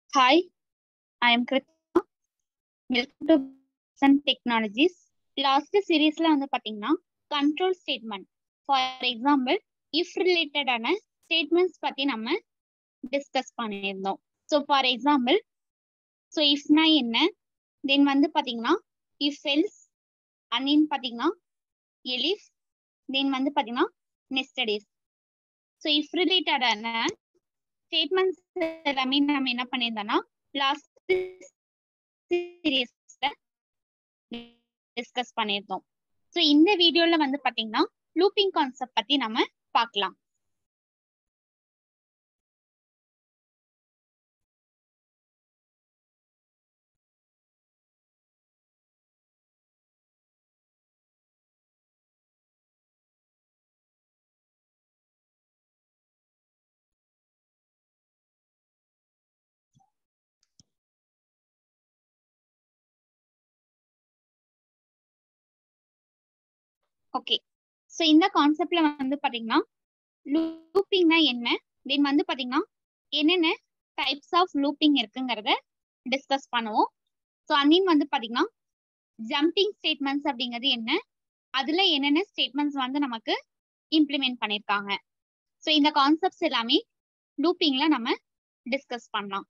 Hi, I am Kriti. Welcome to Besant Technologies. Last series la வந்து பாத்தீங்கன்னா control statement. For example, if related ஆன statements பத்தி நம்ம discuss பண்ணியிருந்தோம். So for example, so if na என்ன then வந்து பாத்தீங்கன்னா if else and then பாத்தீங்கன்னா elif then வந்து பாத்தீங்கன்னா nested if. So if related ஆன statements எல்லாமே நம்ம என்ன பண்ணியிருந்தோம்னா last சீரியஸ்ல டிஸ்கஸ் பண்ணிருந்தோம். சோ இந்த வீடியோல வந்து பாத்தீங்கன்னா லூப்பிங் கான்செப்ட் பத்தி நம்ம பார்க்கலாம். ஓகே, சோ இந்த கான்செப்ட்ல வந்து பாத்தீங்கன்னா லூப்பிங்னா என்ன, தென் வந்து பாத்தீங்கன்னா என்னென்ன டைப்ஸ் ஆஃப் லூப்பிங் இருக்குங்கறத டிஸ்கஸ் பண்ணுவோம். சோ அன்னையும் வந்து பாத்தீங்கன்னா ஜம்பிங் ஸ்டேட்மெண்ட்ஸ் அப்படிங்கிறது என்ன, அதுல என்னென்ன ஸ்டேட்மெண்ட்ஸ் வந்து நமக்கு இம்ப்ளிமெண்ட் பண்ணிருக்காங்க. சோ இந்த கான்செப்ட்ஸ் எல்லாமே லூப்பிங்ல நம்ம டிஸ்கஸ் பண்ணலாம்.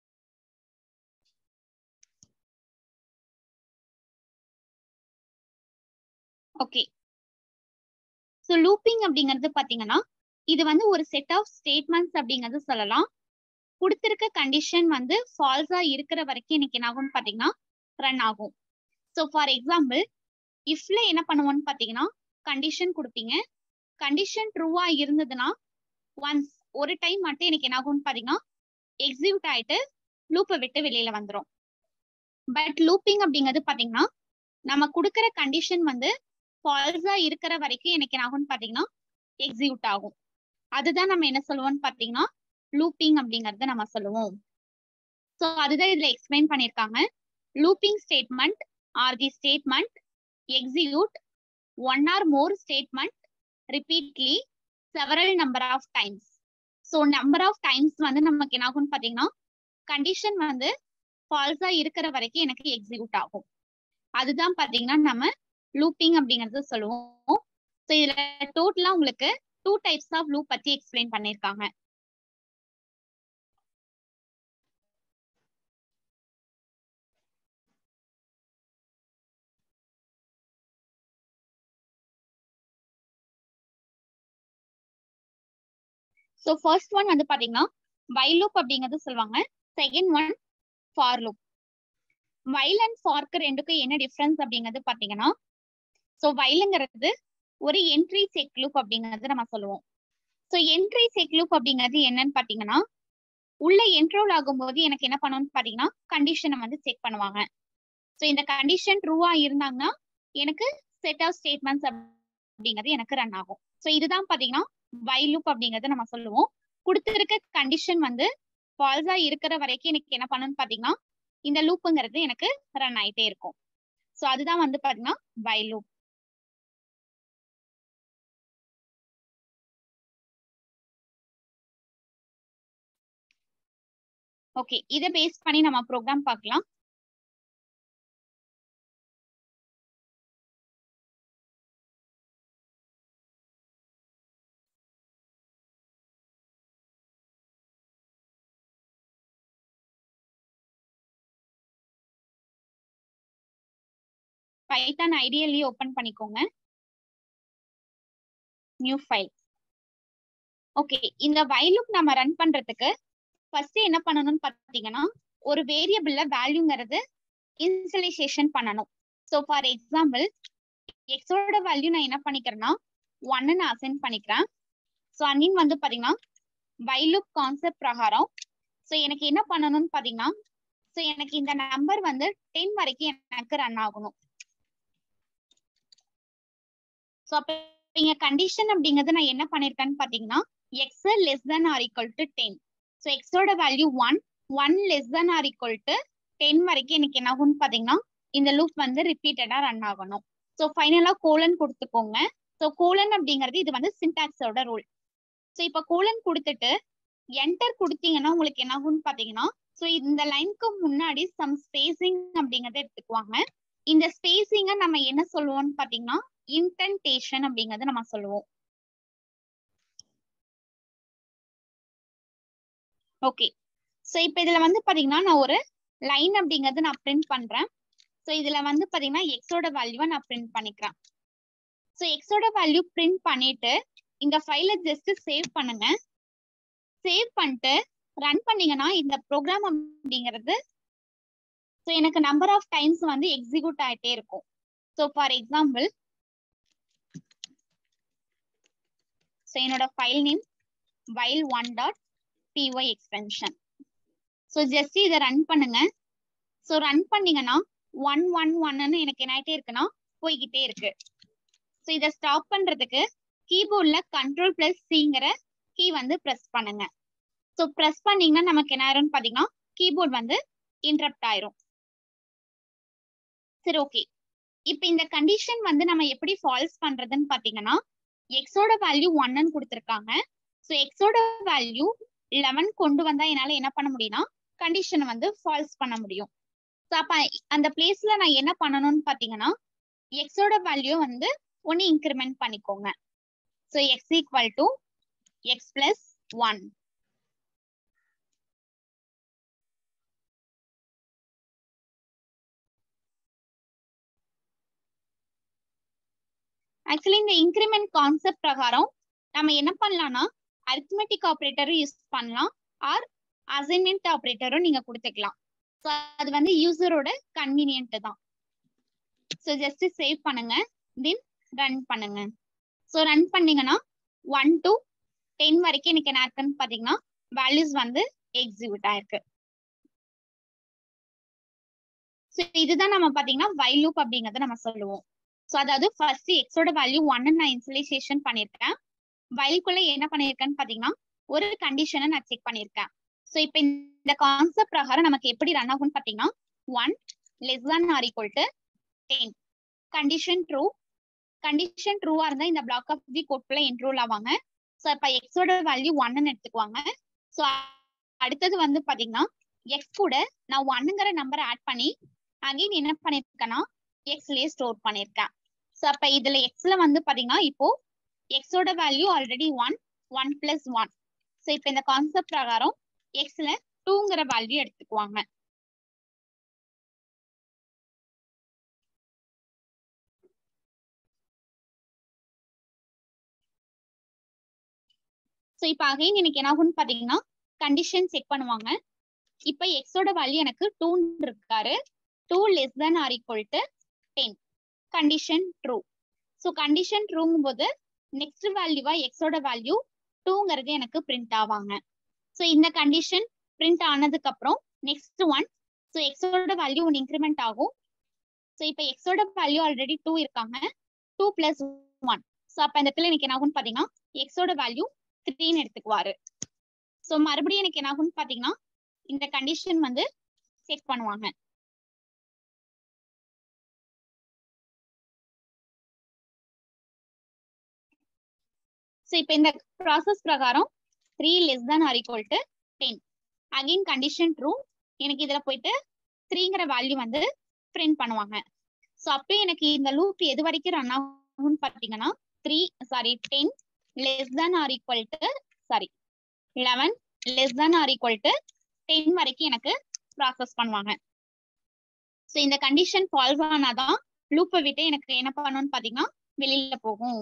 ஓகே, ஸோ லூப்பிங் அப்படிங்கிறது பார்த்தீங்கன்னா இது வந்து ஒரு செட் ஆஃப் ஸ்டேட்மெண்ட்ஸ் அப்படிங்கிறது சொல்லலாம். கொடுத்திருக்க கண்டிஷன் வந்து ஃபால்ஸா இருக்கிற வரைக்கும் எனக்கு என்ன ஆகும்னு பார்த்தீங்கன்னா ரன் ஆகும். ஸோ ஃபார் எக்ஸாம்பிள் இஃப்ல என்ன பண்ணுவோம்னு பார்த்தீங்கன்னா கண்டிஷன் கொடுப்பீங்க. கண்டிஷன் ட்ரூவா இருந்ததுன்னா ஒன்ஸ் ஒரு டைம் மட்டும் எனக்கு என்ன ஆகும்னு பார்த்தீங்கன்னா எக்ஸிக்யூட் ஆயிட்டு லூப்பை விட்டு வெளியில வந்துடும். பட் லூப்பிங் அப்படிங்கிறது பார்த்தீங்கன்னா நம்ம கொடுக்குற கண்டிஷன் வந்து ஃபால்ஸா இருக்கிற வரைக்கும் எனக்கு என்ன ஆகும்னு பாத்தீங்கன்னா எக்ஸிக்யூட் ஆகும். அதுதான் நம்ம என்ன சொல்லுவோம்னு பாத்தீங்கன்னா லூப்பிங் அப்படிங்கறத நம்ம சொல்லுவோம். சோ அதுதான் இதுல எக்ஸ்பிளைன் பண்ணிருக்காங்க. Looping statement are the statement execute one or more statement repeatedly several number of times. So number of times வந்து நமக்கு என்ன ஆகும்னு பாத்தீங்கன்னா கண்டிஷன் வந்து ஃபால்ஸா இருக்கிற வரைக்கும் எனக்கு எக்ஸிக்யூட் ஆகும். அதுதான் பாத்தீங்கன்னா நம்ம லூப்பிங் அப்படிங்கறது சொல்லுவோம். சோ இதுல டோட்டலா உங்களுக்கு 2 டைப்ஸ் ஆஃப் லூப் பத்தி எக்ஸ்பிளைன் பண்ணிருக்காங்க. சோ ஃபர்ஸ்ட் ஒன் வந்து பாத்தீங்கன்னா வைல் லூப் அப்படிங்கறது சொல்லுவாங்க. Second one for loop. While and ஃபார்க்கு ரெண்டுக்கும் என்ன டிஃபரன்ஸ் அப்படிங்கிறது பாத்தீங்கன்னா சோ வைல்ங்கிறது ஒரு என்ட்ரி செக் லூப் அப்படிங்கறது நம்ம சொல்லுவோம். சோ என்ட்ரி செக் லூப் அப்படிங்கிறது என்னன்னு பாத்தீங்கன்னா உள்ள என்ட்ரோல் ஆகும்போது எனக்கு என்ன பண்ணணும்னு பாத்தீங்கன்னா கண்டிஷனை வந்து செக் பண்ணுவாங்க. சோ இந்த கண்டிஷன் ட்ரூவா இருந்தாங்கன்னா எனக்கு செட் ஆஃப் ஸ்டேட்மெண்ட்ஸ் அப்படிங்கிறது எனக்கு ரன் ஆகும். சோ இதுதான் பாத்தீங்கன்னா வைல் லூப் அப்படிங்கறத நம்ம சொல்லுவோம். கொடுத்திருக்க கண்டிஷன் வந்து ஃபால்ஸா இருக்கிற வரைக்கும் எனக்கு என்ன பண்ணணும்னு பாத்தீங்கன்னா இந்த லூப்புங்கிறது எனக்கு ரன் ஆயிட்டே இருக்கும். சோ அதுதான் வந்து பாத்தீங்கன்னா வைல் லூப். ஓகே, இதை பேஸ் பண்ணி நம்ம ப்ரோக்ராம் பார்க்கலாம். பைத்தான் ஐடியலி ஓபன் பண்ணிக்கோங்க, நியூ ஃபைல். ஓகே, இந்த வைல் லூப் நம்ம ரன் பண்றதுக்கு ஃபர்ஸ்ட் என்ன பண்ணணும்னு பாத்தீங்கன்னா ஒரு வேரியபிள்ல வேல்யூங்கிறது இனிஷியலைசேஷன் பண்ணணும். சோ ஃபார் எக்ஸாம்பிள் எக்ஸோட வேல்யூ நான் என்ன பண்ணிக்கிறேன்னா 1 ன்னு அசைன் பண்ணிக்கிறேன். சோ அன்னின் வந்து பாத்தீங்கன்னா வைல் லூப் கான்செப்ட் பிரகாரம் சோ எனக்கு என்ன பண்ணணும்னு பாத்தீங்கன்னா சோ எனக்கு இந்த நம்பர் வந்து 10 வரைக்கும் எனக்கு ரன் ஆகணும். சோ அப்ப இங்க கண்டிஷன் அப்படிங்கறது நான் என்ன பண்ணிருக்கேன்னு பாத்தீங்கன்னா x less than or equal to 10. So எக்ஸோட value 1 less than or equal to 10 வரைக்கும் எனக்கு என்ன ஆகும்னு பாத்தீங்கன்னா இந்த லூப் வந்து ரிப்பீட்டடா ரன் ஆகணும். சோ ஃபைனலா கோலன் கொடுத்துக்கோங்க. சோ கோலன் அப்படிங்கிறது இது வந்து சின்டாக்ஸோட ரூல். சோ இப்ப கோலன் கொடுத்துட்டு என்டர் கொடுத்தீங்கன்னா உங்களுக்கு என்ன ஆகும்னு பாத்தீங்கன்னா சோ இந்த லைனுக்கு முன்னாடி சம் ஸ்பேசிங் அப்படிங்கறத எடுத்துக்குவாங்க. இந்த ஸ்பேசிங்க நம்ம என்ன சொல்லுவோம்னு பாத்தீங்கன்னா இன்டென்டேஷன் அப்படிங்கறத நம்ம சொல்லுவோம். ஓகே, சோ இப்போ இதுல வந்து பாத்தீங்கன்னா நான் ஒரு லைன் அப்படிங்கறது நான் பிரிண்ட் பண்றேன். சோ இதுல வந்து பாத்தீங்கன்னா எக்ஸோட வேல்யூவை நான் பிரிண்ட் பண்ணிக்கிறேன். சோ எக்ஸோட வேல்யூ பிரிண்ட் பண்ணிட்டு இந்த ஃபைலை ஜஸ்ட் சேவ் பண்ணுங்க. சேவ் பண்ணிட்டு ரன் பண்ணீங்கன்னா இந்த ப்ரோக்ராம் அப்படிங்கிறது ஸோ எனக்கு நம்பர் ஆஃப் டைம்ஸ் வந்து எக்ஸிக்யூட் ஆகிட்டே இருக்கும். ஸோ ஃபார் எக்ஸாம்பிள், ஸோ என்னோட file name while1.py extension. So just இதை ரன் பண்ணுங்க. ஸோ ரன் பண்ணீங்கன்னா 111 எனக்கு என்ன ஆகிட்டே இருக்குன்னா போய்கிட்டே இருக்கு. ஸோ இதை ஸ்டாப் பண்றதுக்கு கீபோர்ட்ல Ctrl+Cங்கிற கீ வந்து ப்ரெஸ் பண்ணுங்க. ஸோ ப்ரெஸ் பண்ணீங்கன்னா நமக்கு என்ன ஆயிரும்னு பாத்தீங்கன்னா கீபோர்ட் வந்து இன்டரப்ட் ஆயிரும். சரி, ஓகே. இப்போ இந்த கண்டிஷன் வந்து நம்ம எப்படி ஃபால்ஸ் பண்றதுன்னு பாத்தீங்கன்னா எக்ஸோட வேல்யூ 1ன்னு கொடுத்துருக்காங்க. ஸோ எக்ஸோட வேல்யூ 11 கொண்டு வந்தா என்னால என்ன பண்ண முடியும்னா கண்டிஷனை வந்து ஃபால்ஸ் பண்ண முடியும். ஸோ அப்ப அந்த பிளேஸ்ல நான் என்ன பண்ணணும்னு பாத்தீங்கன்னா எக்ஸோட வேல்யூ வந்து ஒன்னு இன்க்ரிமெண்ட் பண்ணிக்கோங்க. So x equal to x plus 1. Actually இந்த இன்க்ரிமெண்ட் கான்செப்ட் பிரகாரம் நம்ம என்ன பண்ணலாம்னா அரித்மெட்டிக் ஆப்ரேட்டரும் யூஸ் பண்ணலாம், ஆர் அசைன்மெண்ட் ஆப்ரேட்டரும் நீங்க கொடுத்துக்கலாம். ஸோ அது வந்து யூசரோட கன்வீனியன்ட் தான். ஸோ ஜஸ்ட் சேவ் பண்ணுங்க, தென் ரன் பண்ணுங்க. ஸோ ரன் பண்ணீங்கன்னா 1 to 10 வரைக்கும் எனக்கு என்ன இருக்குன்னு பாத்தீங்கன்னா வேல்யூஸ் வந்து எக்ஸிக்யூட் ஆயிருக்கு. ஸோ இதுதான் நம்ம பாத்தீங்கன்னா வைல் லூப் அப்படிங்கறத நம்ம சொல்லுவோம். ஸோ அதாவது ஃபர்ஸ்ட் எக்ஸோட வேல்யூ 1 நான் இன்சுலேஷன் பண்ணிருக்கேன். வைல்குள்ள என்ன பண்ணிருக்கேன்னு பாத்தீங்கன்னா ஒரு கண்டிஷனை நான் செக் பண்ணிருக்கேன். ஸோ இப்போ இந்த கான்செப்ட் பிரகாரம் நமக்கு எப்படி ரன் ஆகும்னு பாத்தீங்கன்னா 1 less than or equal to 10 condition true. Condition ட்ரூவா இருந்தா இந்த பிளாக் ஆஃப் தி கோட்குள்ள என்ரோல் ஆவாங்க. ஸோ இப்போ எக்ஸோட வேல்யூ 1ன்னு எடுத்துக்குவாங்க. ஸோ அடுத்தது வந்து பாத்தீங்கன்னா எக்ஸ் கூட நான் 1ங்கிற நம்பரை ஆட் பண்ணி அகைன் என்ன பண்ணிருக்கேன்னா எக்ஸ்லயே ஸ்டோர் பண்ணிருக்கேன். ஸோ அப்ப இதுல எக்ஸ்ல வந்து பாத்தீங்கன்னா இப்போ எக்ஸோட வேல்யூ ஆல்ரெடி 1 plus 1. ஸோ இப்போ இந்த கான்செப்ட் பிரகாரம் எக்ஸ்ல 2ங்கிற வேல்யூ எடுத்துக்குவாங்க. ஸோ இப்போ அகைன் எனக்கு என்ன ஆகும்னு பாத்தீங்கன்னா கண்டிஷன் செக் பண்ணுவாங்க. இப்போ எக்ஸோட வேல்யூ எனக்கு 2 இருக்காரு. 2 less than or equal to 10 condition true. So condition ட்ரூங்கும் போது நெக்ஸ்ட் வேல்யூவா எக்ஸோட வேல்யூ 2ங்கிறது எனக்கு பிரிண்ட் ஆவாங்க. ஸோ இந்த கண்டிஷன் பிரிண்ட் ஆனதுக்கு அப்புறம் நெக்ஸ்ட் ஒன், ஸோ எக்ஸோட வேல்யூ ஒன்று இன்க்ரிமெண்ட் ஆகும். ஸோ இப்போ எக்ஸோட வேல்யூ ஆல்ரெடி 2 இருக்காங்க, 2 plus 1. ஸோ அப்போ இந்த இடத்துல எனக்கு என்ன ஆகும்னு பாத்தீங்கன்னா எக்ஸோட வேல்யூ 3ன்னு எடுத்துக்குவாரு. ஸோ மறுபடியும் எனக்கு என்ன ஆகும்னு பாத்தீங்கன்னா இந்த கண்டிஷன் வந்து செக் பண்ணுவாங்க. ஸோ இப்போ இந்த ப்ராசஸ் பிரகாரம் 3 less than or equal to 10 again condition true. எனக்கு இதுல போயிட்டு 3ங்கிற வேல்யூ வந்து பிரிண்ட் பண்ணுவாங்க. ஸோ அப்போ எனக்கு இந்த லூப் எது வரைக்கும் ரன் ஆகும்னு பாத்தீங்கன்னா 10 less than or equal to 11 less than or equal to 10 வரைக்கும் எனக்கு ப்ராசஸ் பண்ணுவாங்க. ஸோ இந்த கண்டிஷன் ஃபால்ஸ் ஆனாதான் லூப்பை விட்டு எனக்கு என்ன பண்ணணும்னு பாத்தீங்கன்னா வெளியில போகும்.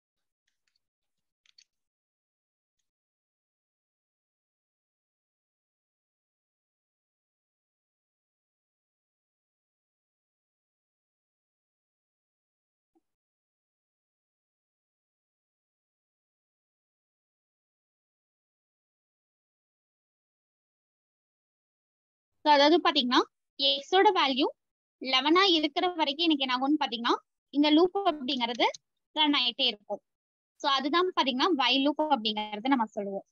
ஸோ அதாவது பாத்தீங்கன்னா எக்ஸோட வேல்யூ 11 இருக்கிற வரைக்கும் எனக்கு என்ன ஆகும்னு பாத்தீங்கன்னா இந்த லூப் அப்படிங்கிறது ரன் ஆயிட்டே இருக்கும். ஸோ அதுதான் பாத்தீங்கன்னா வைல் லூப் அப்படிங்கறது நம்ம சொல்லுவோம்.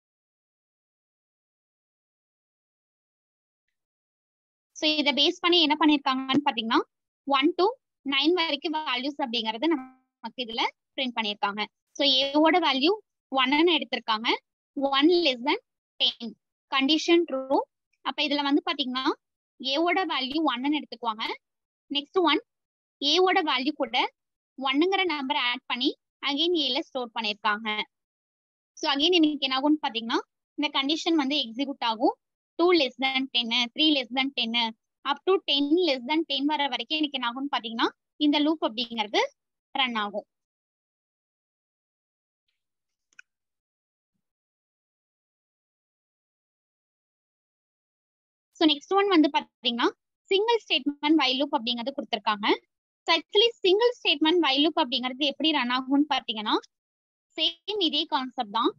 ஸோ இதை பேஸ் பண்ணி என்ன பண்ணிருக்காங்கன்னு பாத்தீங்கன்னா 1 to 9 வரைக்கும் வேல்யூஸ் அப்படிங்கறது நமக்கு இதுல பிரிண்ட் பண்ணிருக்காங்க. ஸோ ஏவோட வேல்யூ 1ன்னு எடுத்திருக்காங்க, 1 less than 10 கண்டிஷன் ட்ரூ. அப்ப இதுல வந்து பாத்தீங்கன்னா ஏவோட வேல்யூ 1ன்னு எடுத்துக்குவாங்க. நெக்ஸ்ட் ஒன் ஏவோட வேல்யூ கூட 1ங்கிற நம்பர் ஆட் பண்ணி அகைன் ஏல ஸ்டோர் பண்ணிருக்காங்க. ஸோ அகைன் எனக்கு என்ன ஆகும்னு பாத்தீங்கன்னா இந்த கண்டிஷன் வந்து எக்ஸிக்யூட் ஆகும். 2 less than 10, 3 less than 10 up to 10 less than 10 வர வரைக்கும் எனக்கு என்ன ஆகும்னு பாத்தீங்கன்னா இந்த லூப் அப்படிங்கிறது ரன் ஆகும். ஸோ நெக்ஸ்ட் ஒன் வந்து பாத்தீங்கன்னா சிங்கிள் ஸ்டேட்மெண்ட் வைல் லூப் அப்படிங்கிறது கொடுத்துருக்காங்க. So actually single statement while loop அப்படிங்கிறது எப்படி ரன் ஆகும்னு பாத்தீங்கன்னா சேம் இதே கான்செப்ட் தான்.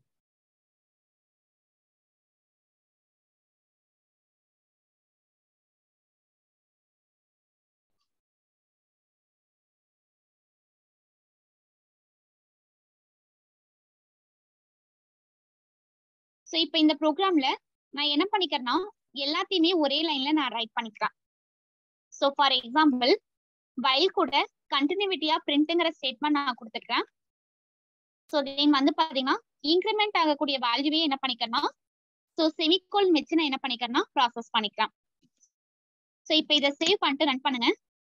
ஸோ இப்போ இந்த ப்ரோக்ராம்ல நான் என்ன பண்ணிக்கிறேன்னா எல்லாத்தையுமே ஒரே லைன்ல நான் ரைட் பண்ணிக்கிறேன். ஸோ ஃபார் எக்ஸாம்பிள் வைல் கூட கண்டினியூட்டியா பிரிண்ட்ங்கிற ஸ்டேட்மெண்ட் நான் கொடுத்துருக்கேன். ஸோ தென் வந்து பாத்தீங்கன்னா இன்க்ரிமெண்ட் ஆகக்கூடிய வேல்யூவே என்ன பண்ணிக்கிறேன்னா ஸோ செமிகோல் வச்சு நான் என்ன பண்ணிக்கிறேன்னா ப்ராசஸ் பண்ணிக்கிறேன். ஸோ இப்போ இதை சேவ் பண்ணிட்டு ரன் பண்ணுங்க.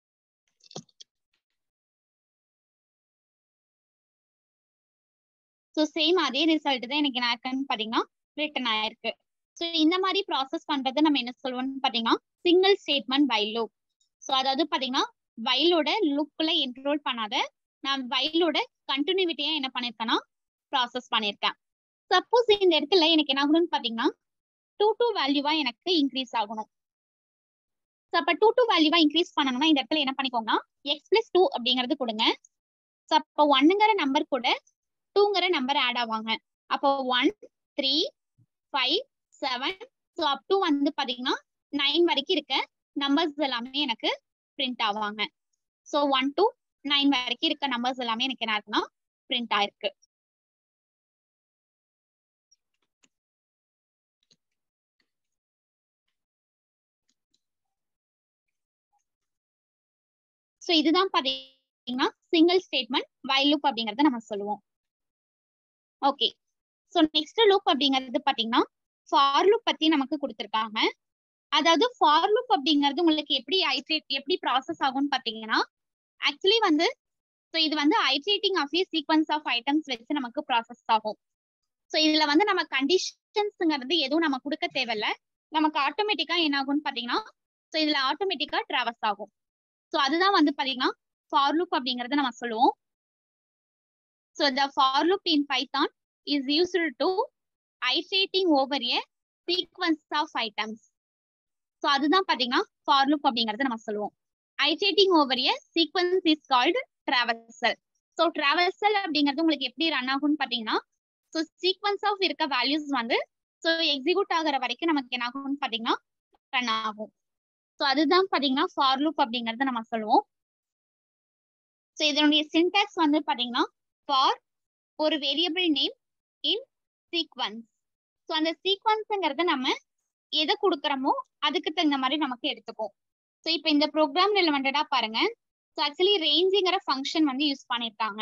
ஸோ சேம் அதே ரிசல்ட் தான் எனக்கு என்ன பாத்தீங்கன்னா ரிட்டர்ன் ஆயிருக்கு. ஸோ இந்த மாதிரி ப்ராசஸ் பண்றது நம்ம என்ன சொல்லுவோம்னு பாத்தீங்கன்னா single statement while loop. So அதாவது பாத்தீங்கன்னா வைலோட லூப்குள்ள என்ரோல் பண்ணாத நான் வைலோட கண்டினியூட்டியா என்ன பண்ணிருக்கேன்னா ப்ராசஸ் பண்ணிருக்கேன். சப்போஸ் இந்த இடத்துல எனக்கு என்ன ஆகணும்னு பாத்தீங்கன்னா 2 வேல்யூவா எனக்கு இன்க்ரீஸ் ஆகணும். ஸோ அப்ப 2 வேல்யூவா இன்க்ரீஸ் பண்ணணும்னா இந்த இடத்துல என்ன பண்ணிக்கோங்கன்னா x+2 அப்படிங்கிறது கொடுங்க. ஸோ அப்போ 1ங்கிற நம்பர் கூட 2ங்கிற நம்பர் ஆட் ஆவாங்க. அப்போ 1, 3, 5, 7 ஸோ அப் டு வந்து பாத்தீங்கன்னா 9 வரைக்கும் இருக்க நம்பர்ஸ் எல்லாமே எனக்கு பிரிண்ட் ஆவாங்க. ஸோ 1 to 9 வரைக்கும் இருக்க நம்பர்ஸ் எல்லாமே எனக்கு என்ன இருக்குன்னா பிரிண்ட் ஆயிருக்கு. ஸோ இதுதான் பாத்தீங்கன்னா சிங்கிள் ஸ்டேட்மெண்ட் வைல் லூப் அப்படிங்கறத நம்ம சொல்லுவோம். ஓகே, ஸோ நெக்ஸ்ட் லூப் அப்படிங்கிறது பாத்தீங்கன்னா ஃபார் லூப் பத்தி நமக்கு கொடுத்துருக்காங்க. அதாவது ஃபார் லூப் அப்படிங்கிறது உங்களுக்கு எப்படி ப்ராசஸ் ஆகும்னு பாத்தீங்கன்னா ஆக்சுவலி வந்து ஸோ இது வந்து iterating of a sequence of items வச்சு நமக்கு ப்ராசஸ் ஆகும். ஸோ இதுல வந்து நம்ம கண்டிஷன்ஸ்ங்கிறது எதுவும் நம்ம கொடுக்க தேவையில்ல, நமக்கு ஆட்டோமேட்டிக்கா என்ன ஆகும்னு பாத்தீங்கன்னா ஸோ இதுல ஆட்டோமேட்டிக்கா டிராவல்ஸ் ஆகும். ஸோ அதுதான் வந்து பாத்தீங்கன்னா ஃபார் லூப் அப்படிங்கறத நம்ம சொல்லுவோம். So the for loop in Python is used to iterating over a sequence of items. So அதுதான் பாத்தீங்கன்னா ஃபார் லூப் அப்படிங்கறத நம்ம சொல்லுவோம். iterating over a sequence is called traversal. So traversal அப்படிங்கிறது உங்களுக்கு எப்படி ரன் ஆகும்னு பாத்தீங்கன்னா ஸோ சீக்வன்ஸ் ஆஃப் இருக்க வேல்யூஸ் வந்து ஸோ எக்ஸிக்யூட் ஆகிற வரைக்கும் நமக்கு என்ன ஆகும்னு பாத்தீங்கன்னா ரன் ஆகும். ஸோ அதுதான் பாத்தீங்கன்னா ஃபார் லூப் அப்படிங்கறத நம்ம சொல்லுவோம். ஸோ இதனுடைய சின்டாக்ஸ் வந்து பாத்தீங்கன்னா ஃபார் ஒரு variable name in sequence. So அந்த சீக்வன்ஸ்ங்கிறத நம்ம எதை கொடுக்குறோமோ அதுக்கு தகுந்த மாதிரி நமக்கு எடுத்துக்கும். ஸோ இப்போ இந்த ப்ரோக்ராம் ரிலவெண்டடா பாருங்க. ஸோ ஆக்சுவலி ரேஞ்சுங்கிற ஃபங்க்ஷன் வந்து யூஸ் பண்ணிருக்காங்க.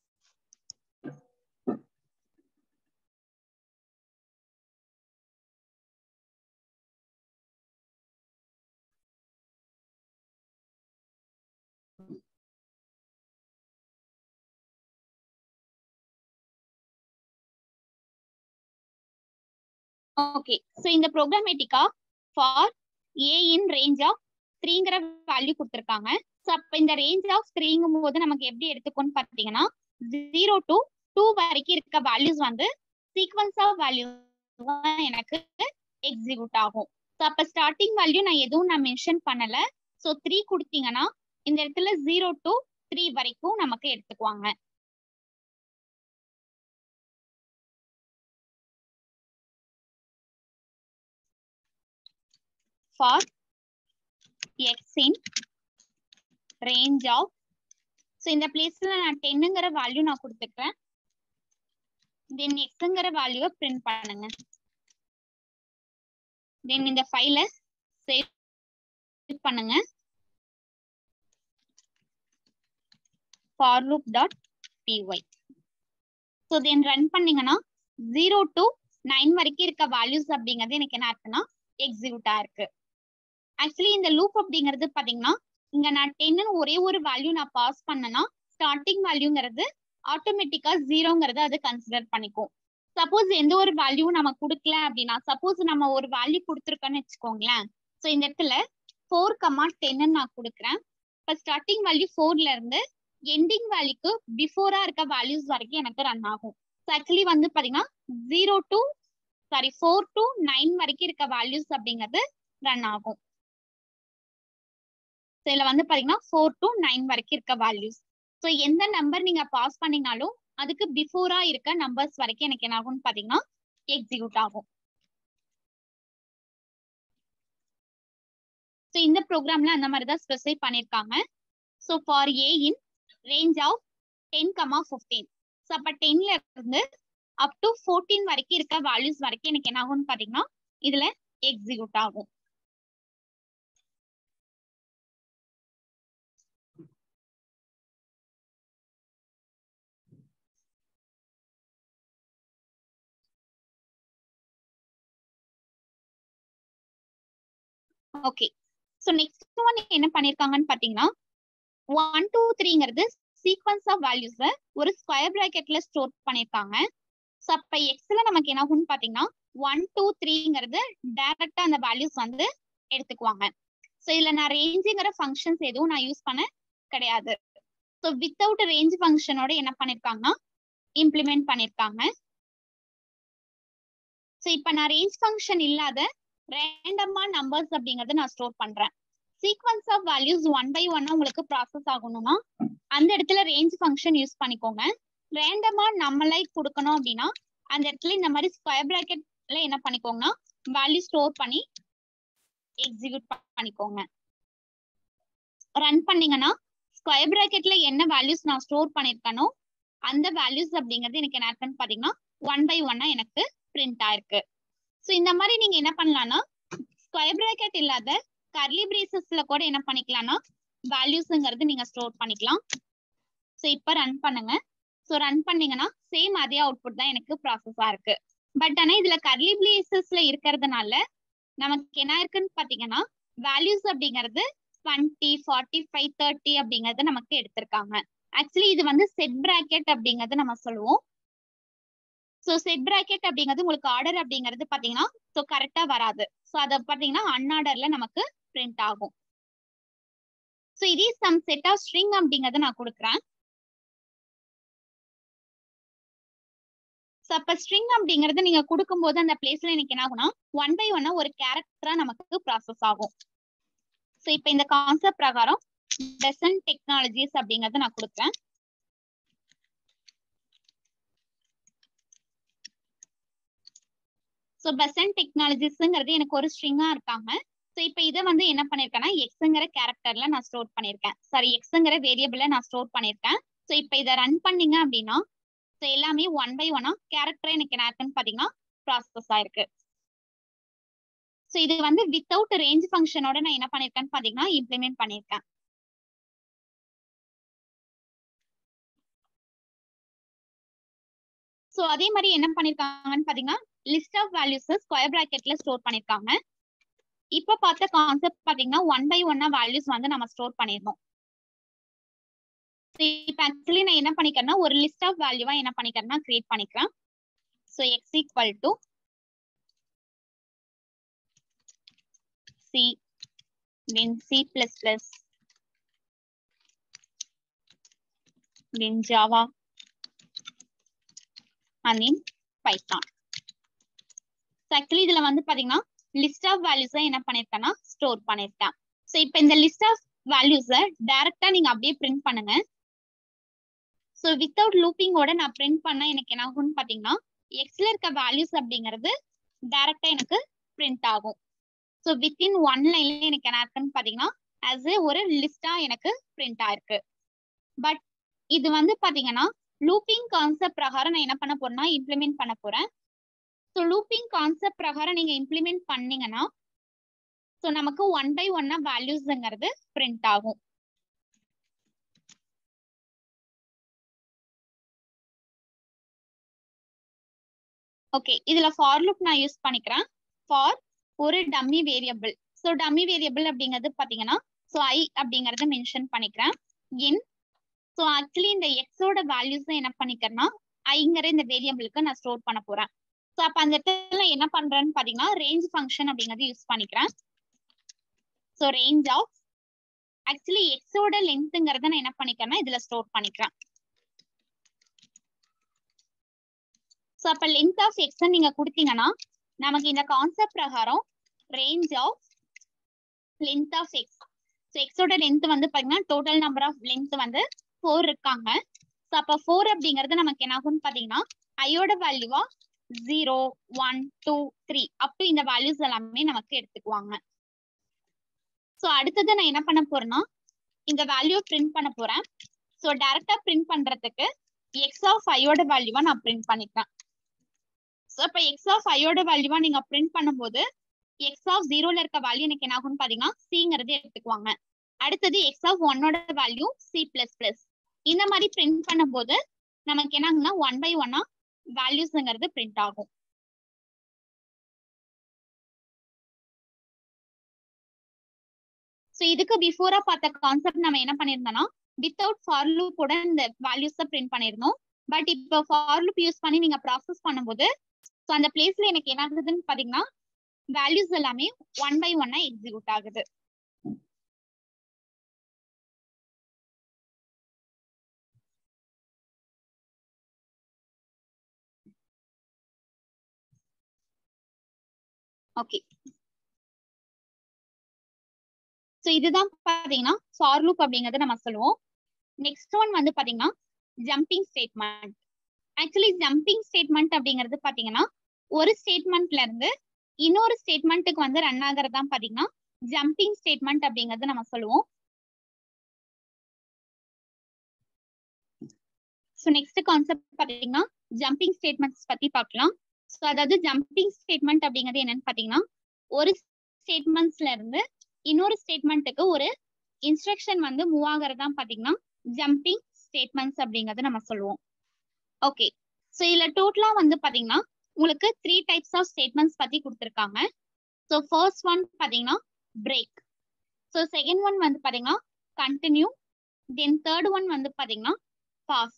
ஓகே, ஸோ இந்த ப்ரோக்ராமேட்டிக்கா for a in range of 3ங்கிற வேல்யூ கொடுத்துருக்காங்க. ஸோ அப்போ இந்த ரேஞ்ச் ஆஃப் 3ங்கும் போது நமக்கு எப்படி எடுத்துக்கோன்னு பார்த்தீங்கன்னா 0 to 2 வரைக்கும் இருக்க வேல்யூஸ் வந்து சீக்வன்ஸ் ஆஃப் வேல்யூ எனக்கு எக்ஸிக்யூட் ஆகும். ஸோ அப்போ ஸ்டார்டிங் வேல்யூ நான் எதுவும் மென்ஷன் பண்ணல. ஸோ 3 கொடுத்தீங்கன்னா இந்த இடத்துல 0 to 3 வரைக்கும் நமக்கு எடுத்துக்குவாங்க. for x in range of so இந்த பிளேஸ்ல நான் 10ங்கிற வேல்யூ நான் கொடுத்துக்கிறேன். தென் xங்கிற வேல்யூவை பிரிண்ட் பண்ணுங்க. தென் இந்த ஃபைலை சேவ் பண்ணுங்க. for loop.py so then run பண்ணீங்கன்னா 0 to 9 வரைக்கும் இருக்க வேல்யூஸ் அப்படிங்கிறது எனக்கு என்ன இருக்குன்னா எக்ஸிக்யூட் ஆயிருக்கு. ஆக்சுவலி இந்த லூப் அப்படிங்கிறது பாத்தீங்கன்னா இங்க நான் 10 ஒரே ஒரு வேல்யூ நான் பாஸ் பண்ணனா ஸ்டார்டிங் வேல்யூங்கிறது ஆட்டோமேட்டிக்கா 0ங்கிறத அது கன்சிடர் பண்ணிக்கும். சப்போஸ் எந்த ஒரு வேல்யூ நம்ம கொடுக்கல அப்படின்னா, சப்போஸ் நம்ம ஒரு வேல்யூ கொடுத்துருக்கோன்னு வச்சுக்கோங்களேன். ஸோ இந்த இடத்துல 4,10 நான் கொடுக்குறேன். இப்போ ஸ்டார்டிங் வேல்யூ 4ல இருந்து எண்டிங் வேல்யூக்கு பிஃபோரா இருக்க வேல்யூஸ் வரைக்கும் எனக்கு ரன் ஆகும். ஸோ ஆக்சுவலி வந்து பாத்தீங்கன்னா 4 to 9 வரைக்கும் இருக்க வேல்யூஸ் அப்படிங்கிறது ரன் ஆகும். ஸோ இதுல வந்து பாத்தீங்கன்னா 4 to 9 வரைக்கும் இருக்க வேல்யூஸ். ஸோ எந்த நம்பர் நீங்க பாஸ் பண்ணீங்கனாலும் அதுக்கு பிஃபோரா இருக்க நம்பர்ஸ் வரைக்கும் எனக்கு என்ன ஆகும்னு பாத்தீங்கன்னா எக்ஸிக்யூட் ஆகும். ஸோ இந்த ப்ரோக்ராம்ல அந்த மாதிரி தான் ஸ்பெசிஃபை பண்ணிருக்காங்க. So for a in range of 10,15. So அப்ப 10ல இருந்து அப் டு 14 வரைக்கும் இருக்க வேல்யூஸ் வரைக்கும் எனக்கு என்ன ஆகும்னு பாத்தீங்கன்னா இதுல எக்ஸிக்யூட் ஆகும். ஓகே. ஸோ நெக்ஸ்ட் ஒன் என்ன பண்ணிருக்காங்கன்னு பாத்தீங்கன்னா 1 2 3ங்கிறது சீக்வன்ஸ் ஆஃப் வேல்யூஸ ஒரு ஸ்கொயர் பிராக்கெட்ல ஸ்டோர் பண்ணிருக்காங்க. ஸோ அப்ப எக்ஸ்ல நமக்கு என்ன ஆகும்னு பாத்தீங்கன்னா 1 2 3ங்கிறது டைரக்டா அந்த வேல்யூஸ் வந்து எடுத்துக்குவாங்க. ஸோ இதுல நான் ரேஞ்சுங்கிற ஃபங்க்ஷன்ஸ் எதுவும் நான் யூஸ் பண்ண கிடையாது. ஸோ வித்தவுட் ரேஞ்ச் ஃபங்க்ஷனோட என்ன பண்ணிருக்காங்கன்னா இம்ப்ளிமெண்ட் பண்ணிருக்காங்க. ஸோ இப்ப நான் ரேஞ்ச் ஃபங்க்ஷன் இல்லாத ரேண்டமா நம்பர்ஸ் அப்படிங்கறத நான் ஸ்டோர் பண்றேன். சீக்வன்ஸ் ஆஃப் வேல்யூஸ் 1 by 1 உங்களுக்கு ப்ராசஸ் ஆகணும்னா அந்த இடத்துல ரேஞ்ச் ஃபங்க்ஷன் யூஸ் பண்ணிக்கோங்க. ரேண்டமா நம்மளே கொடுக்கணும் அப்படின்னா அந்த இடத்துல இந்த மாதிரி ஸ்கொயர் பிராக்கெட்ல என்ன பண்ணிக்கோங்கன்னா வேல்யூ ஸ்டோர் பண்ணி எக்ஸிக்யூட் பண்ணிக்கோங்க. ரன் பண்ணீங்கன்னா ஸ்கொயர் பிராக்கெட்ல என்ன வேல்யூஸ் நான் ஸ்டோர் பண்ணிருக்கனோ அந்த வேல்யூஸ் அப்படிங்கிறது எனக்கு என்ன இருக்குன்னு பாத்தீங்கன்னா 1 by 1 எனக்கு பிரிண்ட் ஆயிருக்கு. ஸோ இந்த மாதிரி நீங்க என்ன பண்ணலாம்னா ஸ்கொயர் பிராக்கெட் இல்லாத கர்லி பிரேசஸ்ல கூட என்ன பண்ணிக்கலாம்னா வேல்யூஸ்ங்கிறது நீங்க ஸ்டோர் பண்ணிக்கலாம். ஸோ இப்ப ரன் பண்ணுங்க. ஸோ ரன் பண்ணீங்கன்னா சேம் அதே அவுட்புட் தான் எனக்கு ப்ராசஸா இருக்கு. பட் ஆனா இதுல கர்லி பிரேசஸ்ல இருக்கிறதுனால நமக்கு என்ன இருக்குன்னு பாத்தீங்கன்னா வேல்யூஸ் அப்படிங்கிறது 20 45 30 அப்படிங்கறது நமக்கு எடுத்திருக்காங்க. ஆக்சுவலி இது வந்து செட் பிராக்கெட் அப்படிங்கறது நம்ம சொல்லுவோம். ஸோ செட் பிராக்கெட் அப்படிங்கிறது உங்களுக்கு ஆர்டர் அப்படிங்கிறது பாத்தீங்கன்னா ஸோ கரெக்டா வராது. ஸோ அதை பாத்தீங்கன்னா அன்ஆர்டர்ல நமக்கு பிரிண்ட் ஆகும். ஸோ இதே சம் செட் ஆஃப் ஸ்ட்ரிங் அப்படிங்கறத நான் கொடுக்குறேன். ஸோ அப்ப ஸ்ட்ரிங் அப்படிங்கறது நீங்க கொடுக்கும்போது அந்த பிளேஸ்ல எனக்கு என்ன ஆகும்னா 1 by 1 ஒரு கேரக்டரா நமக்கு ப்ராசஸ் ஆகும். ஸோ இப்ப இந்த கான்செப்ட் பிரகாரம் பெசன்ட் டெக்னாலஜிஸ் அப்படிங்கறத நான் கொடுக்குறேன். ஸோ பெசன்ட் டெக்னாலஜிஸ்ங்கிறது எனக்கு ஒரு ஸ்ட்ரிங்கா இருக்காங்க. ஸோ இப்போ இதை வந்து என்ன பண்ணிருக்கேன்னா எக்ஸ்ங்கிற கேரக்டர்ல நான் ஸ்டோர் பண்ணிருக்கேன். சாரி எக்ஸ்ங்கிற வேரியபிள நான் ஸ்டோர் பண்ணிருக்கேன். ஸோ இப்போ இதை ரன் பண்ணீங்க அப்படின்னா ஸோ எல்லாமே 1 by 1 கேரக்டர் எனக்கு என்ன இருக்குன்னு பாத்தீங்கன்னா ப்ராசஸ் ஆயிருக்கு. ஸோ இது வந்து வித்தவுட் ரேஞ்ச் ஃபங்க்ஷனோட நான் என்ன பண்ணிருக்கேன்னு பாத்தீங்கன்னா இம்ப்ளிமெண்ட் பண்ணிருக்கேன். ஸோ அதே மாதிரி என்ன பண்ணிருக்காங்கன்னு பாத்தீங்கன்னா லிஸ்ட் ஆஃப் வேல்யூஸ் ஸ்கொயர் பிராக்கெட்ல ஸ்டோர் பண்ணிருக்காங்க. இப்ப பார்த்த கான்செப்ட் பாத்தீங்கன்னா 1 by 1 வேல்யூஸ் வந்து நம்ம ஸ்டோர் பண்ணிருந்தோம். இப்ப ஆக்சுவலி நான் என்ன பண்ணிக்கிறேன்னா ஒரு லிஸ்ட் ஆஃப் வேல்யூவா என்ன பண்ணிக்கிறேன்னா கிரியேட் பண்ணிக்கிறேன். So x equal to C then C++ then Java and then Python. Actually இதுல வந்து பாத்தீங்கன்னா லிஸ்ட் ஆஃப் வேல்யூஸ் என்ன பண்ணிருக்கேன்னா ஸ்டோர் பண்ணிருக்கேன். ஸோ இப்போ இந்த லிஸ்ட் ஆஃப் வேல்யூஸை டைரக்டா நீங்க அப்படியே பிரிண்ட் பண்ணுங்க. ஸோ வித்தவுட் லூப்பிங்கோட நான் பிரிண்ட் பண்ண எனக்கு என்ன ஆகும்னு பாத்தீங்கன்னா எக்ஸ்ல இருக்க வேல்யூஸ் அப்படிங்கிறது டைரக்டா எனக்கு பிரிண்ட் ஆகும். ஸோ வித்தின் 1 லைன்ல எனக்கு என்ன இருக்குன்னு பாத்தீங்கன்னா ஆஸ் ஒரு லிஸ்டா எனக்கு பிரிண்ட் ஆயிருக்கு. பட் இது வந்து பாத்தீங்கன்னா லூப்பிங் கான்செப்ட் பிரகாரம் நான் என்ன பண்ண போறேன்னா இம்ப்ளிமெண்ட் பண்ண போறேன். ஸோ லூப்பிங் கான்செப்ட் பிரகாரம் நீங்க இம்ப்ளிமெண்ட் பண்ணீங்கன்னா ஸோ நமக்கு 1 by 1 வேல்யூஸ்ங்கிறது பிரிண்ட் ஆகும். ஓகே, இதுல ஃபார் லூப் நான் யூஸ் பண்ணிக்கிறேன். ஃபார் ஒரு dummy variable. So dummy variable அப்படிங்கிறது பாத்தீங்கன்னா ஸோ ஐ அப்படிங்கறத மென்ஷன் பண்ணிக்கிறேன். இன் ஸோ ஆக்சுவலி இந்த எக்ஸோட வேல்யூஸ் என்ன பண்ணிக்கிறேன்னா ஐங்கிற இந்த வேரியபிளுக்கு நான் ஸ்டோர் பண்ண போறேன். ஸோ அப்ப அந்த இடத்துல என்ன பண்றேன்னு பாத்தீங்கன்னா ரேஞ்ச் ஃபங்க்ஷன் அப்படிங்கறது யூஸ் பண்ணிக்கிறேன். ஸோ ரேஞ்ச் ஆஃப் ஆக்சுவலி எக்ஸோட லென்த்ங்கிறத நான் என்ன பண்ணிக்கிறேன்னா இதுல ஸ்டோர் பண்ணிக்கிறேன். ஸோ அப்ப லென்த் ஆஃப் எக்ஸ் நீங்க கொடுத்தீங்கன்னா நமக்கு இந்த கான்செப்ட் பிரகாரம் range of length of x. So எக்ஸோட லென்த் வந்து பாத்தீங்கன்னா டோட்டல் நம்பர் ஆஃப் லென்த் வந்து 4 இருக்காங்க. ஸோ அப்ப 4 அப்படிங்கிறது நமக்கு என்ன ஆகும்னு பாத்தீங்கன்னா ஐயோட வேல்யூவா 0, 1, 2, 3 அப் டு இந்த வேல்யூஸ் எல்லாமே நமக்கு எடுத்துக்குவாங்க. ஸோ அடுத்தது நான் என்ன பண்ண போறேன்னா இந்த வேல்யூ பிரிண்ட் பண்ண போறேன். ஸோ டைரக்டா பிரிண்ட் பண்றதுக்கு எக்ஸ் ஆஃப் ஐயோட வேல்யூவா நான் பிரிண்ட் பண்ணிக்கிறேன். ஸோ அப்ப எக்ஸ் ஆஃப் ஐயோட வேல்யூவா நீங்க பிரிண்ட் பண்ணும்போது எக்ஸ் ஆஃப் 0ல இருக்க வேல்யூ எனக்கு என்ன ஆகும்னு பாத்தீங்கன்னா சிங்கிறது எடுத்துக்குவாங்க. அடுத்தது எக்ஸ் ஆஃப் 1ஓட வேல்யூ C++. இந்த மாதிரி பிரிண்ட் பண்ணும்போது நமக்கு என்ன ஆகும்னா 1 by 1 வேல்யூஸ்ங்கிறது பிரிண்ட் ஆகும். ஸோ இதுக்கு பிஃபோரா பார்த்த கான்செப்ட் நம்ம என்ன பண்ணிருந்தோம்னா வித்தவுட் ஃபார் லூப் கூட இந்த வேல்யூஸை பிரிண்ட் பண்ணிருந்தோம். பட் இப்போ ஃபார் லூப் யூஸ் பண்ணி நீங்க ப்ராசஸ் பண்ணும்போது ஸோ அந்த பிளேஸ்ல எனக்கு என்ன ஆகுதுன்னு பாத்தீங்கன்னா வேல்யூஸ் எல்லாமே 1 by 1 எக்ஸிக்யூட் ஆகுது. ஓகே, ஸோ இதுதான் பாத்தீங்கன்னா ஃபார் லூப் அப்படிங்கறத நம்ம சொல்லுவோம். நெக்ஸ்ட் ஒன் வந்து பாத்தீங்கன்னா jumping statement. Actually jumping statement அப்படிங்கிறது பாத்தீங்கன்னா ஒரு ஸ்டேட்மெண்ட்ல இருந்து இன்னொரு ஸ்டேட்மெண்ட்டுக்கு வந்து ரன் ஆகுறது தான் பாத்தீங்கன்னா ஜம்பிங் ஸ்டேட்மெண்ட் அப்படிங்கறது நம்ம சொல்லுவோம். ஸோ நெக்ஸ்ட் கான்செப்ட் பாத்தீங்கன்னா ஜம்பிங் ஸ்டேட்மெண்ட்ஸ் பத்தி பார்க்கலாம். ஸோ அதாவது ஜம்பிங் ஸ்டேட்மெண்ட் அப்படிங்கிறது என்னன்னு பாத்தீங்கன்னா ஒரு ஸ்டேட்மெண்ட்ஸ்ல இருந்து இன்னொரு ஸ்டேட்மெண்ட்டுக்கு ஒரு இன்ஸ்ட்ரக்ஷன் வந்து மூவ் ஆகுறது தான் பாத்தீங்கன்னா ஜம்பிங் ஸ்டேட்மெண்ட்ஸ் அப்படிங்கறது நம்ம சொல்லுவோம். ஓகே, ஸோ இதுல டோட்டலா வந்து பாத்தீங்கன்னா உங்களுக்கு 3 டைப்ஸ் ஆஃப் ஸ்டேட்மெண்ட்ஸ் பத்தி கொடுத்துருக்காங்க. ஸோ ஃபர்ஸ்ட் ஒன் பாத்தீங்கன்னா பிரேக். ஸோ செகண்ட் ஒன் வந்து பாத்தீங்கன்னா கண்டினியூ. தென் தேர்ட் ஒன் வந்து பாத்தீங்கன்னா பாஸ்.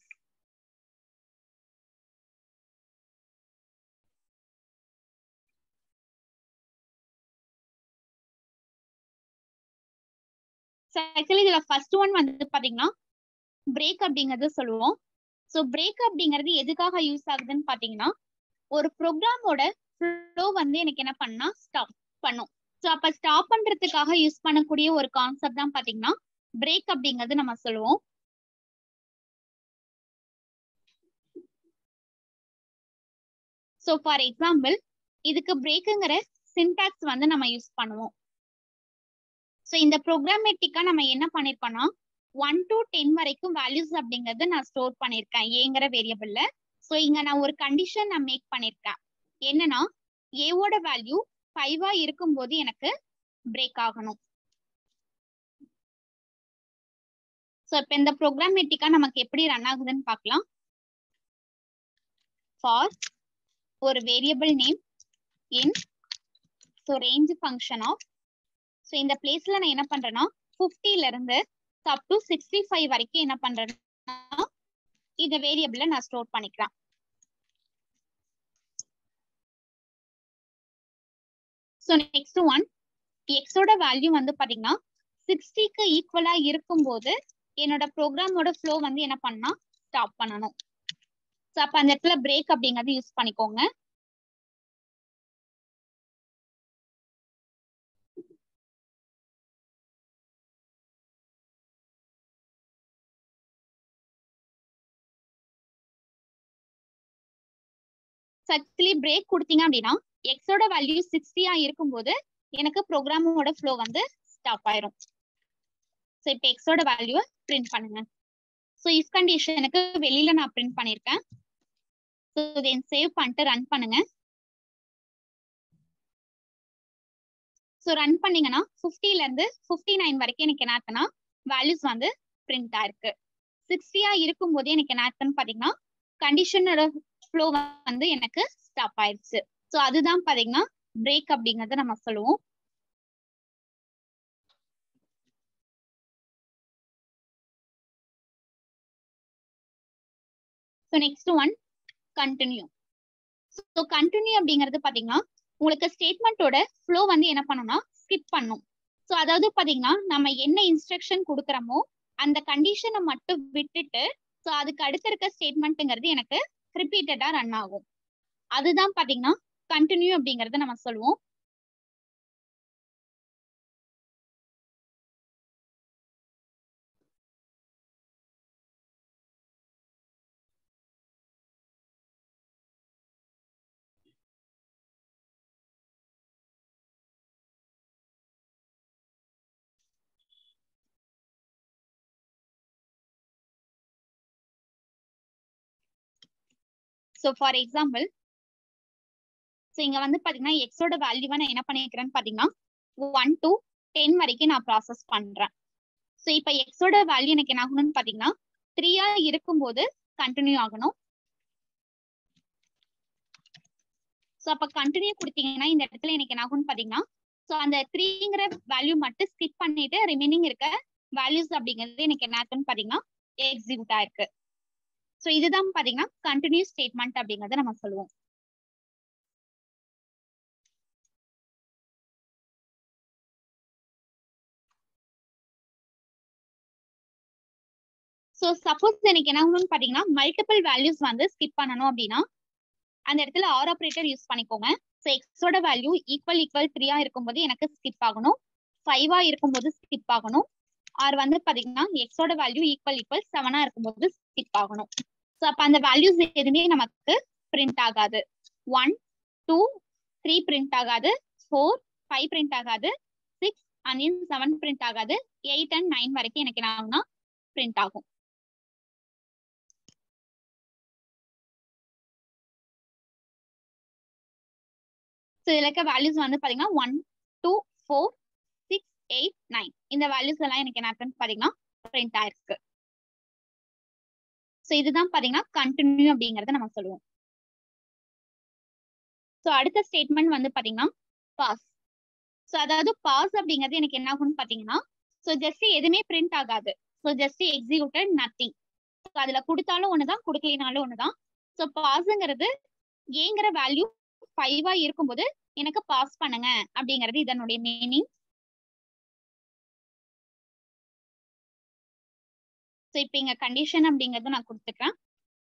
ஆக்சுவலி இதுல ஃபர்ஸ்ட் ஒன் வந்து பாத்தீங்கன்னா பிரேக் அப்படிங்கறது சொல்லுவோம். ஸோ பிரேக் அப்படிங்கிறது எதுக்காக யூஸ் ஆகுதுன்னு பாத்தீங்கன்னா ஒரு ப்ரோக்ராமோட ஃப்ளோ வந்து எனக்கு என்ன பண்ணா ஸ்டாப் பண்ணும். ஸோ அப்ப ஸ்டாப் பண்றதுக்காக யூஸ் பண்ணக்கூடிய ஒரு கான்செப்ட் தான் பாத்தீங்கன்னா பிரேக் அப்படிங்கிறது நம்ம சொல்லுவோம். ஸோ ஃபார் எக்ஸாம்பிள் இதுக்கு பிரேக்குங்கிற சின்டாக்ஸ் வந்து நம்ம யூஸ் பண்ணுவோம். ஸோ இந்த ப்ரோக்ராமேட்டிக்கா நம்ம என்ன பண்ணிருக்கோம்னா 1 to 10 வரைக்கும் வேல்யூஸ் அப்படிங்கறது நான் ஸ்டோர் பண்ணிருக்கேன் ஏங்கிற வேரியபிள்ல. ஸோ இங்க நான் ஒரு கண்டிஷன் நான் மேக் பண்ணிருக்கேன். என்னன்னா ஏவோட வேல்யூ 5 இருக்கும்போது எனக்கு பிரேக் ஆகணும். ஸோ இப்ப இந்த ப்ரோக்ராமேட்டிக்கா நமக்கு எப்படி ரன் ஆகுதுன்னு பார்க்கலாம். ஃபார் ஒரு variable name in so range function of. So இந்த பிளேஸ்ல நான் என்ன பண்றேன்னா 50ல இருந்து அப் டு 65 வரைக்கும் என்ன பண்றேன்னா இந்த வேரியபிள நான் ஸ்டோர் பண்ணிக்கிறேன். ஸோ நெக்ஸ்ட் ஒன் எக்ஸோட வேல்யூ வந்து பாத்தீங்கன்னா 60க்கு ஈக்குவலா இருக்கும்போது என்னோட ப்ரோக்ராமோட ஃப்ளோ வந்து என்ன பண்ணா ஸ்டாப் பண்ணணும். ஸோ அப்ப அந்த இடத்துல பிரேக் அப்படிங்கறது யூஸ் பண்ணிக்கோங்க. ஆக்சுவலி பிரேக் கொடுத்தீங்க அப்படின்னா எக்ஸோட வேல்யூ 60 இருக்கும்போது எனக்கு ப்ரோக்ராமோட ஃப்ளோ வந்து ஸ்டாப் ஆயிரும். ஸோ இப்போ எக்ஸோட வேல்யூவை பிரிண்ட் பண்ணுங்க. ஸோ இஃப் கண்டிஷனுக்கு வெளியில நான் பிரிண்ட் பண்ணிருக்கேன். ஸோ தென் சேவ் பண்ணிட்டு ரன் பண்ணுங்க. ஸோ ரன் பண்ணீங்கன்னா 50ல இருந்து 59 வரைக்கும் எனக்கு என்ன ஆகுதுன்னா வேல்யூஸ் வந்து பிரிண்ட் ஆயிருக்கு. 60 இருக்கும்போது எனக்கு என்ன ஆகுதுன்னு பாத்தீங்கன்னா கண்டிஷனோட ஃப்ளோ வந்து எனக்கு ஸ்டாப் ஆயிடுச்சு. ஸோ அதுதான் பாத்தீங்கன்னா பிரேக் அப்படிங்கறத நம்ம சொல்லுவோம். So next one continue. So continue அப்படிங்கிறது பாத்தீங்கன்னா உங்களுக்கு ஸ்டேட்மெண்ட்டோட ஃப்ளோ வந்து என்ன பண்ணணும்னா ஸ்கிப் பண்ணும். ஸோ அதாவது பாத்தீங்கன்னா நம்ம என்ன இன்ஸ்ட்ரக்ஷன் கொடுக்குறோமோ அந்த கண்டிஷனை மட்டும் விட்டுட்டு ஸோ அதுக்கு அடுத்த இருக்க ஸ்டேட்மெண்ட்டுங்கிறது எனக்கு ரிப்பீட்டடா ரன் ஆகும். அதுதான் பாத்தீங்கன்னா கண்டினியூ அப்படிங்கறத நம்ம சொல்லுவோம். ஸோ ஃபார் எக்ஸாம்பிள் ஸோ இங்க வந்து பாத்தீங்கன்னா எக்ஸோட வேல்யூவை நான் என்ன பண்ணிக்கிறேன்னு பாத்தீங்கன்னா 1 to 10 வரைக்கும் நான் ப்ராசஸ் பண்றேன். ஸோ இப்போ எக்ஸோட வேல்யூ எனக்கு என்ன ஆகணும்னு பாத்தீங்கன்னா 3 இருக்கும்போது கண்டினியூ ஆகணும். ஸோ அப்ப கண்டினியூ கொடுத்தீங்கன்னா இந்த இடத்துல எனக்கு என்ன ஆகும்னு பாத்தீங்கன்னா ஸோ அந்த 3ங்கிற வேல்யூ மட்டும் ஸ்கிப் பண்ணிட்டு ரிமைனிங் இருக்க வேல்யூஸ் அப்படிங்கிறது எனக்கு என்ன ஆகுன்னு பாத்தீங்கன்னா எக்ஸிக்யூட் ஆயிருக்கு. ஸோ இதுதான் பாத்தீங்கன்னா கண்டினியூ ஸ்டேட்மெண்ட் அப்படிங்கறத நம்ம சொல்லுவோம். ஸோ சப்போஸ் எனக்கு என்ன ஆகணும்னு பாத்தீங்கன்னா மல்டிபிள் வேல்யூஸ் வந்து ஸ்கிப் பண்ணணும் அப்படின்னா அந்த இடத்துல ஆர் ஆப்ரேட்டர் யூஸ் பண்ணிக்கோங்க. ஸோ எக்ஸோட வேல்யூ ஈக்குவல் 3 இருக்கும்போது எனக்கு ஸ்கிப் ஆகணும், 5 இருக்கும்போது ஸ்கிப் ஆகணும், ஆர் வந்து பாத்தீங்கன்னா எக்ஸோட வேல்யூ ஈக்குவல் 7 இருக்கும்போது ஸ்கிப் ஆகணும். ஸோ அப்ப அந்த வேல்யூஸ் எதுவுமே நமக்கு பிரிண்ட் ஆகாது. 1, 2, 3 பிரிண்ட் ஆகாது, 4, 5 பிரிண்ட் ஆகாது, 6 and 7 பிரிண்ட் ஆகாது, 8 and 9 வரைக்கும் எனக்கு என்ன ஆகும்னா பிரிண்ட் ஆகும். ஸோ இதுல இருக்க வேல்யூஸ் வந்து பாத்தீங்கன்னா 1, 2, 4, 6, 8, 9 இந்த வேல்யூஸ் எல்லாம் எனக்கு என்ன ஆகுன்னு பாத்தீங்கன்னா பிரிண்ட் ஆயிருக்கு. ஸோ இதுதான் பாத்தீங்கன்னா கண்டினியூ அப்படிங்கறத நம்ம சொல்லுவோம். ஸோ அடுத்த ஸ்டேட்மெண்ட் வந்து பாத்தீங்கன்னா பாஸ். ஸோ அதாவது பாஸ் அப்படிங்கிறது எனக்கு என்ன ஆகும்னு பாத்தீங்கன்னா ஸோ ஜஸ்ட் எதுவுமே பிரிண்ட் ஆகாது. So just executed nothing. So அதுல கொடுத்தாலும் ஒண்ணுதான், கொடுக்கலினாலும் ஒண்ணுதான். ஸோ பாஸ்ங்கிறது ஏங்கிற வேல்யூ 5 இருக்கும்போது எனக்கு பாஸ் பண்ணுங்க அப்படிங்கிறது இதனுடைய மீனிங். ஸோ இப்போ இங்க கண்டிஷன் அப்படிங்கறது நான் கொடுத்துக்கிறேன்.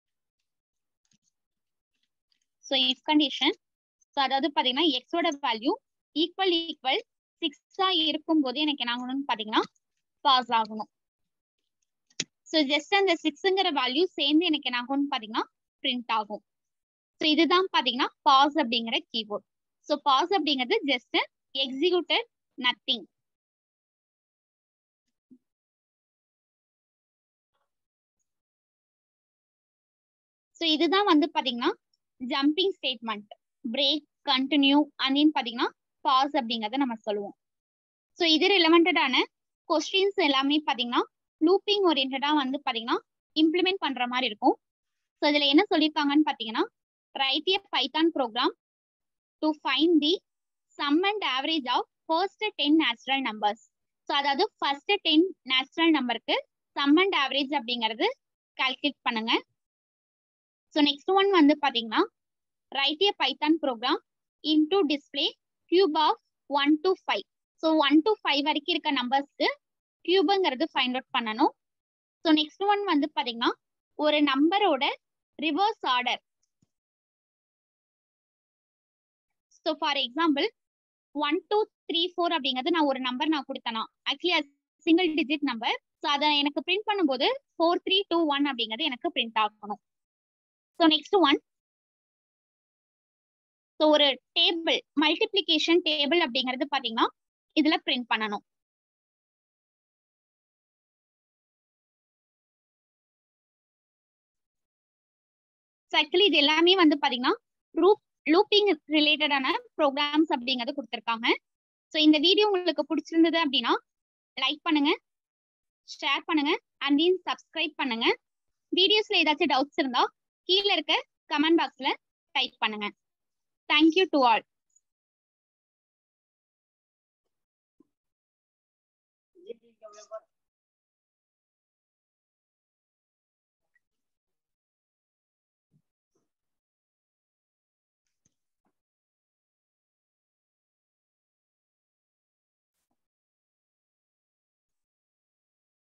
ஸோ இஃப் கண்டிஷன் ஸோ அதாவது பாத்தீங்கன்னா எக்ஸோட வேல்யூ ஈக்குவல் 6 இருக்கும்போது எனக்கு என்ன ஆகணும்னு பாத்தீங்கன்னா பாஸ் ஆகணும். ஸோ ஜஸ்ட் அந்த 6ங்கிற வேல்யூ சேர்ந்து எனக்கு என்ன ஆகும்னு பாத்தீங்கன்னா பிரிண்ட் ஆகும். ஸோ இதுதான் பாத்தீங்கன்னா பாஸ் அப்படிங்கிற கீபோர்ட். ஸோ பாஸ் அப்படிங்கிறது ஜஸ்ட் எக்ஸிக்யூட்டட் நத்திங். ஸோ இதுதான் வந்து பாத்தீங்கன்னா jumping statement, break, continue and பாத்தீங்கன்னா பாஸ் அப்படிங்கறத நம்ம சொல்லுவோம். ஸோ இது ரிலவெண்டடான கொஸ்டின்ஸ் எல்லாமே பாத்தீங்கன்னா லூப்பிங் ஓரியன்டா வந்து பாத்தீங்கன்னா இம்ப்ளிமெண்ட் பண்ற மாதிரி இருக்கும். ஸோ இதுல என்ன சொல்லியிருக்காங்கன்னு பாத்தீங்கன்னா write a Python program to find the sum and average of first 10 natural numbers. So அதாவது ஃபர்ஸ்ட் 10 நேச்சுரல் நம்பருக்கு சம் அண்ட் ஆவரேஜ் அப்படிங்கிறது கால்குலேட் பண்ணுங்க. ஸோ நெக்ஸ்ட் ஒன் வந்து பாத்தீங்கன்னா write a Python program into display cube of 1 to 5. So 1 to 5 வரைக்கும் இருக்க நம்பர்ஸ்க்கு கியூபுங்கிறது ஃபைண்ட் அவுட் பண்ணணும். ஸோ நெக்ஸ்ட் ஒன் வந்து பாத்தீங்கன்னா ஒரு நம்பரோட reverse order. So for example 1, 2, 3, 4 அப்படிங்கிறது நான் ஒரு நம்பர் நான் கொடுத்தேனா ஆக்சுவலி அது சிங்கிள் டிஜிட் நம்பர். ஸோ அதை எனக்கு பிரிண்ட் பண்ணும்போது 4, 3, 2, 1 அப்படிங்கிறது எனக்கு பிரிண்ட் ஆகணும். ஸோ நெக்ஸ்ட் ஒன் ஸோ ஒரு டேபிள் மல்டிப்ளிகேஷன் டேபிள் அப்படிங்கிறது பாத்தீங்கன்னா இதுல பிரிண்ட் பண்ணணும். ஸோ ஆக்சுவலி இது எல்லாமே வந்து பாத்தீங்கன்னா லூப்பிங் ரிலேட்டடான ப்ரோக்ராம்ஸ் அப்படிங்கிறது கொடுத்துருக்காங்க. ஸோ இந்த வீடியோ உங்களுக்கு பிடிச்சிருந்தது அப்படின்னா லைக் பண்ணுங்க, ஷேர் பண்ணுங்க அண்ட் சப்ஸ்கிரைப் பண்ணுங்க. வீடியோஸ்ல ஏதாச்சும் டவுட்ஸ் இருந்தா கீழே இருக்க கமெண்ட் பாக்ஸ்ல டைப் பண்ணுங்க. Thank you to all.